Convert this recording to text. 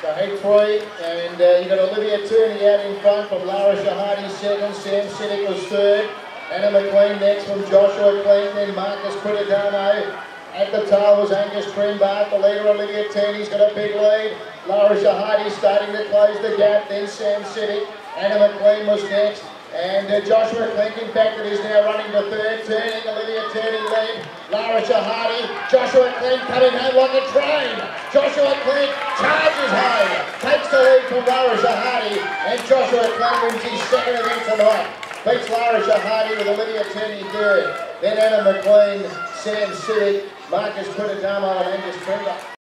So Ht3, and you've got Olivia Tierney out in front from Lara Shahadi second, Sam Siddick was third, Anna McLean next from Joshua Clean, then Marcus Crittadamo. At the tail was Angus Trembart, the leader Olivia Tierney's got a big lead. Lara Shahadi starting to close the gap, then Sam Siddick. Anna McLean was next, and Joshua Clinton back that is now running to third, turning Olivia Tierney lead. Lara Shahadi, Joshua Clinton coming home like a train. Joshua Clinton charges home, takes the lead from Lara Shahadi, and Joshua Clinton wins his second event tonight. Beats Lara Shahadi with Olivia Tierney third. Then Anna McLean, Sam Siddick, Marcus Crittadamo and Angus Trembart.